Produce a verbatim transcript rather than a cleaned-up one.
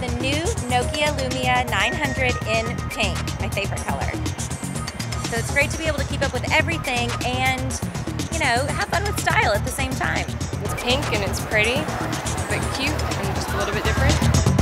the new Nokia Lumia nine hundred in pink, my favorite color. So it's great to be able to keep up with everything and, you know, have fun with style at the same time. It's pink and it's pretty, but cute and just a little bit different.